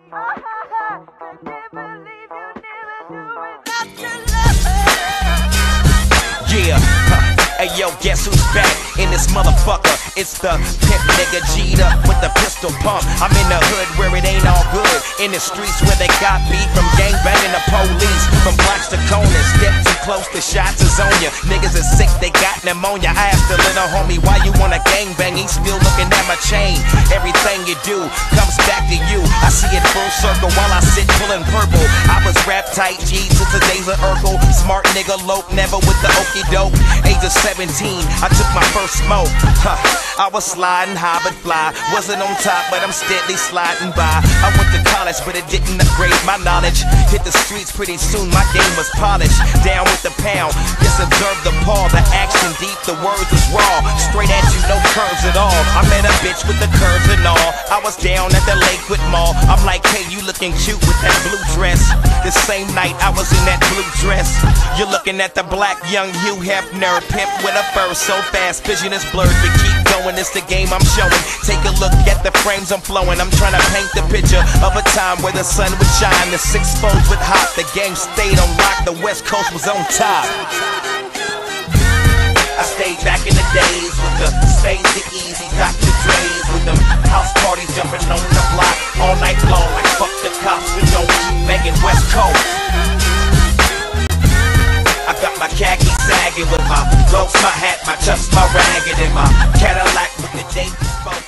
Yeah, hey yo, guess who's back in this motherfucker? It's the pimp nigga G'd up with the pistol pump. I'm in the hood where it ain't all good, in the streets where they got beat from gangbanging the police, from blocks to corners. Step too close, the shots is on ya. Niggas is sick, they got pneumonia. I asked the little homie why you wanna gangbang. He's still looking at my chain. Everything you do comes back to you. I see it full circle while I sit pulling purple. I was rap tight G since the days of Urkel. Smart nigga lope, never with the okey doke. Age of 17, I took my first smoke. I was sliding high but fly. Wasn't on top, but I'm steadily sliding by. I went to college, but it didn't upgrade my knowledge. Hit the streets pretty soon, my game was polished. Down with the pound, just observe the paw. The action deep, the words was raw. Straight at you, no curves at all. I met a bitch with the curves and all. I was down at the Lakewood Mall. I'm like, hey, you looking cute with that blue dress. The same night I was in that blue dress. You're looking at the black young Hugh Hefner, pimp with a fur so fast, vision is blurred, but keep going, it's the game I'm showing. Take a look at the frames I'm flowing. I'm trying to paint the picture of a time where the sun would shine, the six foes would hot, the game stayed on lock, the West Coast was on top. I stayed back in the days with the Spades, the Easy, Dr. Dre's, with them house parties jumping on the block all night long like fuck the cops, we don't keep banging West Coast. I got my khaki sagging with my gloves, my hat, my chucks, my ragged, and my Cadillac with the date.